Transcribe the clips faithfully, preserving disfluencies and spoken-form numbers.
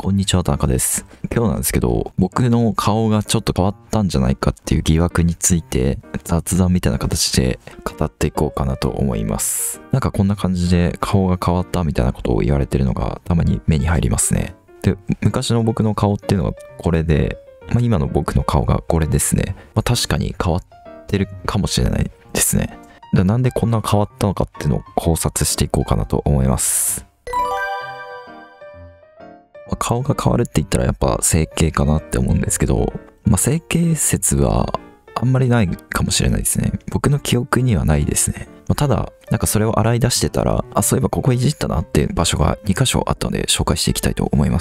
こんにちは、田中です。今日なんですけど、僕の顔がちょっと変わったんじゃないかっていう疑惑について雑談みたいな形で語っていこうかなと思います。なんかこんな感じで顔が変わったみたいなことを言われてるのがたまに目に入りますね。で、昔の僕の顔っていうのがこれで、まあ、今の僕の顔がこれですね。まあ、確かに変わってるかもしれないですね。で、なんでこんな変わったのかっていうのを考察していこうかなと思います。顔が変わるって言ったらやっぱ整形かなって思うんですけど、まあ、整形説はあんまりないかもしれないですね。僕の記憶にはないですね。まあ、ただ、なんかそれを洗い出してたら、あ、そういえばここいじったなっていう場所がにかしょあったので紹介していきたいと思います。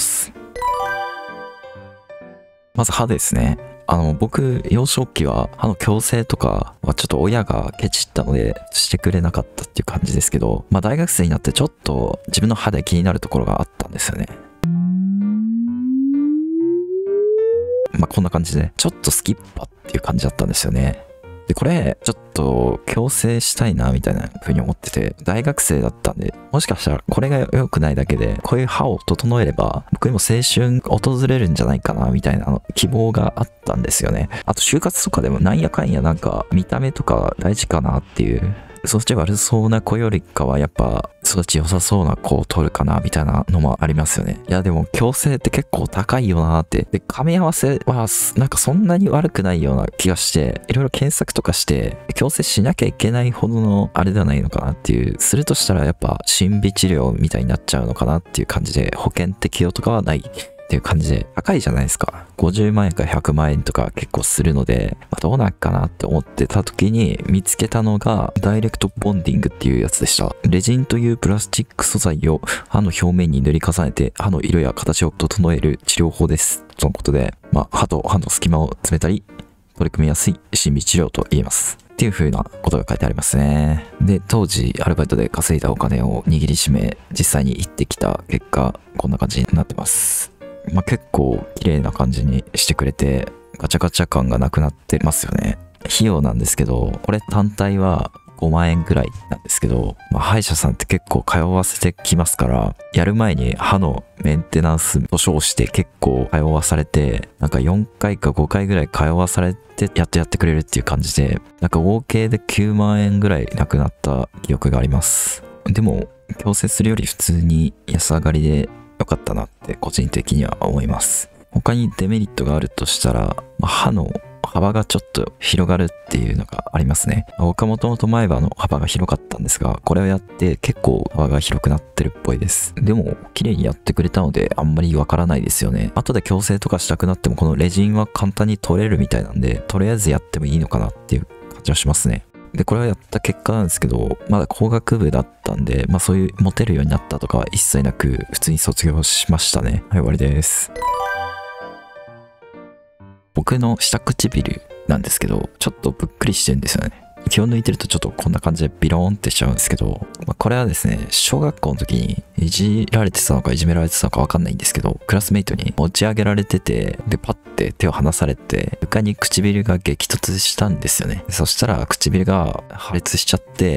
まず歯ですね。あの、僕、幼少期は歯の矯正とかはちょっと親がケチったのでしてくれなかったっていう感じですけど、まあ大学生になってちょっと自分の歯で気になるところがあったんですよね。まあこんな感じで、ちょっとスキッパっていう感じだったんですよね。で、これ、ちょっと矯正したいなみたいな風に思ってて、大学生だったんで、もしかしたらこれが良くないだけで、こういう歯を整えれば、僕にも青春訪れるんじゃないかなみたいな希望があったんですよね。あと就活とかでもなんやかんやなんか見た目とか大事かなっていう。育ち悪そうな子よりかはやっぱ育ち良さそうな子を取るかなみたいなのもありますよね。いやでも矯正って結構高いよなーって。で、噛み合わせはなんかそんなに悪くないような気がして、いろいろ検索とかして矯正しなきゃいけないほどのあれではないのかなっていう。するとしたらやっぱ審美治療みたいになっちゃうのかなっていう感じで、保険適用とかはないっていう感じで高いじゃないですか。ごじゅうまんえんかひゃくまんえんとか結構するので、まあ、どうなんかなって思ってた時に見つけたのがダイレクトボンディングっていうやつでした。レジンというプラスチック素材を歯の表面に塗り重ねて歯の色や形を整える治療法です。とのことで、まあ、歯と歯の隙間を詰めたり取り組みやすい審美治療と言えます。っていう風なことが書いてありますね。で、当時アルバイトで稼いだお金を握りしめ、実際に行ってきた結果、こんな感じになってます。まあ、結構綺麗な感じにしてくれて、ガチャガチャ感がなくなってますよね。費用なんですけど、これ単体はごまんえんぐらいなんですけど、まあ、歯医者さんって結構通わせてきますから、やる前に歯のメンテナンスと称して結構通わされて、なんかよんかいかごかいぐらい通わされてやっとやってくれるっていう感じで、なんか合計できゅうまんえんぐらいなくなった記憶があります。でも、矯正するより普通に安上がりで良かったなって個人的には思います。他にデメリットがあるとしたら、まあ、歯の幅がちょっと広がるっていうのがありますね。僕はもともと前歯の幅が広かったんですが、これをやって結構幅が広くなってるっぽいです。でも、綺麗にやってくれたのであんまりわからないですよね。後で矯正とかしたくなってもこのレジンは簡単に取れるみたいなんで、とりあえずやってもいいのかなっていう感じはしますね。で、これはやった結果なんですけど、まだ工学部だったんで、まあそういうモテるようになったとかは一切なく、普通に卒業しましたね。はい、終わりです。僕の下唇なんですけど、ちょっとぷっくりしてるんですよね。気を抜いてるとちょっとこんな感じでビローンってしちゃうんですけど、まあ、これはですね、小学校の時にいじられてたのかいじめられてたのかわかんないんですけど、クラスメイトに持ち上げられてて、で、パッて手を離されて、床に唇が激突したんですよね。そしたら唇が破裂しちゃって、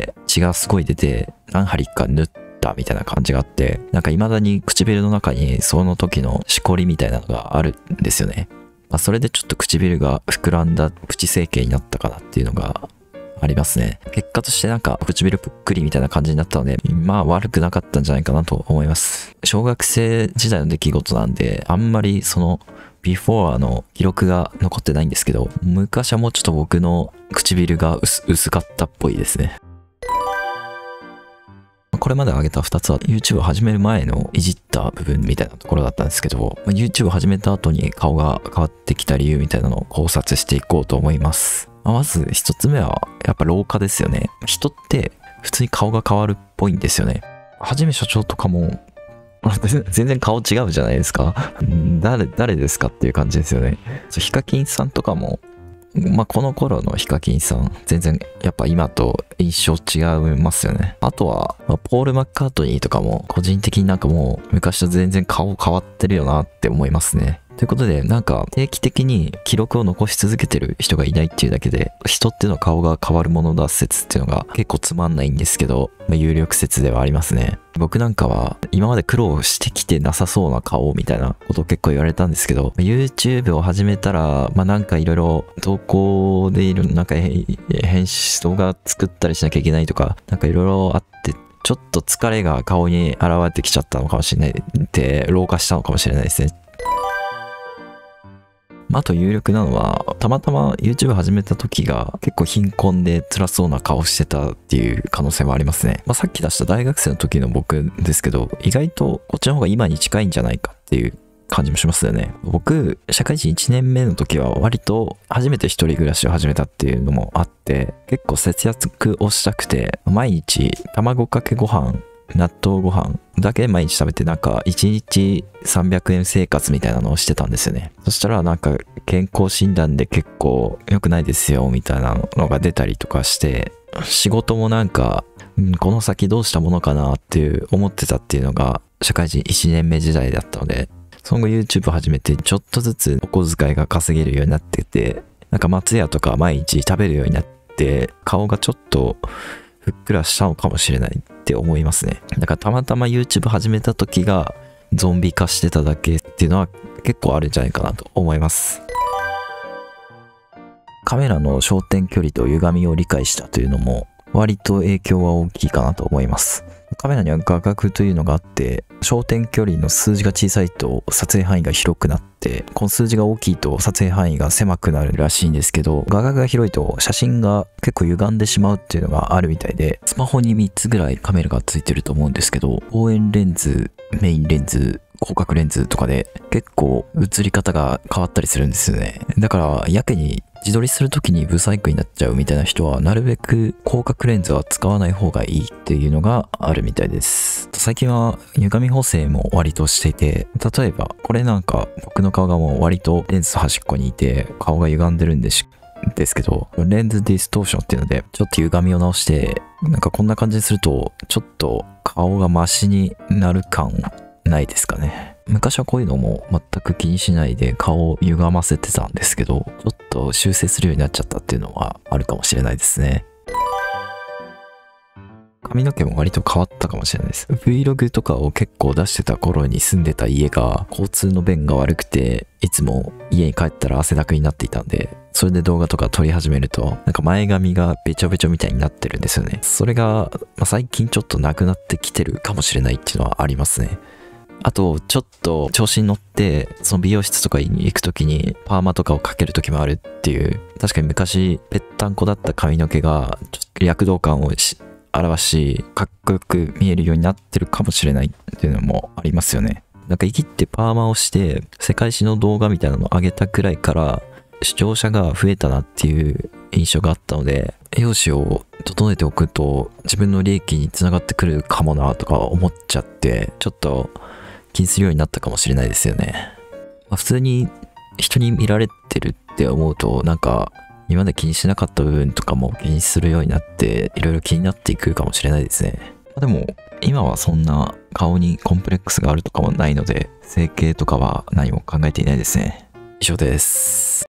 血がすごい出て、何針か縫ったみたいな感じがあって、なんか未だに唇の中にその時のしこりみたいなのがあるんですよね。まあ、それでちょっと唇が膨らんだプチ整形になったかなっていうのがありますね。結果としてなんか唇ぷっくりみたいな感じになったので、まあ悪くなかったんじゃないかなと思います。小学生時代の出来事なんで、あんまりそのビフォーの記録が残ってないんですけど、昔はもうちょっと僕の唇が 薄, 薄かったっぽいですね。これまで挙げたふたつは YouTube を始める前のいじった部分みたいなところだったんですけど、YouTube を始めた後に顔が変わってきた理由みたいなのを考察していこうと思います。まず一つ目はやっぱ老化ですよね。人って普通に顔が変わるっぽいんですよね。はじめ社長とかも全然顔違うじゃないですか。誰、誰ですかっていう感じですよね。ヒカキンさんとかもまあこの頃のヒカキンさん全然やっぱ今と印象違いますよね。あとは、まあ、ポール・マッカートニーとかも個人的になんかもう昔と全然顔変わってるよなって思いますね。 ということで、なんか定期的に記録を残し続けてる人がいないっていうだけで、人っていうのは顔が変わるものだ説っていうのが結構つまんないんですけど、まあ、有力説ではありますね。僕なんかは今まで苦労してきてなさそうな顔みたいなことを結構言われたんですけど、YouTube を始めたら、まあなんかいろいろ投稿でいる、なんか編集動画作ったりしなきゃいけないとか、なんかいろいろあって、ちょっと疲れが顔に現れてきちゃったのかもしれない。で、老化したのかもしれないですね。あと有力なのは、たまたま YouTube 始めた時が結構貧困で辛そうな顔してたっていう可能性もありますね。まあ、さっき出した大学生の時の僕ですけど、意外とこっちの方が今に近いんじゃないかっていう感じもしますよね。僕、社会人いちねんめの時は割と初めて一人暮らしを始めたっていうのもあって、結構節約をしたくて、毎日卵かけご飯、納豆ご飯だけ毎日食べて、なんかいちにちさんびゃくえん生活みたいなのをしてたんですよね。そしたらなんか健康診断で結構良くないですよみたいなのが出たりとかして、仕事もなんか、うん、この先どうしたものかなっていう思ってたっていうのが社会人いちねんめ時代だったので、その後 YouTube 始めてちょっとずつお小遣いが稼げるようになってて、なんか松屋とか毎日食べるようになって、顔がちょっとふっくらしたのかもしれないって思いますね。だからたまたま YouTube 始めた時がゾンビ化してただけっていうのは結構あるんじゃないかなと思います。カメラの焦点距離と歪みを理解したというのも割と影響は大きいかなと思います。カメラには画角というのがあって、焦点距離の数字が小さいと撮影範囲が広くなって、この数字が大きいと撮影範囲が狭くなるらしいんですけど、画角が広いと写真が結構歪んでしまうっていうのがあるみたいで、スマホにみっつぐらいカメラがついてると思うんですけど、望遠レンズ、メインレンズ、広角レンズとかで結構映り方が変わったりするんですよね。だからやけに自撮りするときにブサイクになっちゃうみたいな人はなるべく広角レンズは使わない方がいいっていうのがあるみたいです。最近は歪み補正も割としていて、例えばこれなんか僕の顔がもう割とレンズ端っこにいて顔が歪んでるんですですけど、レンズディストーションっていうのでちょっと歪みを直して、なんかこんな感じにするとちょっと顔がマシになる感ないですかね。昔はこういうのも全く気にしないで顔を歪ませてたんですけど、ちょっと修正するようになっちゃったっていうのはあるかもしれないですね。髪の毛も割と変わったかもしれないです。Vlog とかを結構出してた頃に住んでた家が交通の便が悪くて、いつも家に帰ったら汗だくになっていたんで、それで動画とか撮り始めると、なんか前髪がべちょべちょみたいになってるんですよね。それが、まあ、最近ちょっとなくなってきてるかもしれないっていうのはありますね。あと、ちょっと調子に乗って、その美容室とかに行くときにパーマとかをかけるときもあるっていう、確かに昔ぺったんこだった髪の毛が躍動感を表し、かっこよく見えるようになってるかもしれないっていうのもありますよね。なんか生きってパーマをして世界史の動画みたいなのを上げたくらいから視聴者が増えたなっていう印象があったので、栄養士を整えておくと自分の利益につながってくるかもなとか思っちゃって、ちょっと気にするようになったかもしれないですよね。まあ、普通に人に見られてるって思うと、なんか今まで気にしなかった部分とかも気にするようになって、いろいろ気になっていくかもしれないですね。でも今はそんな顔にコンプレックスがあるとかもないので、整形とかは何も考えていないですね。以上です。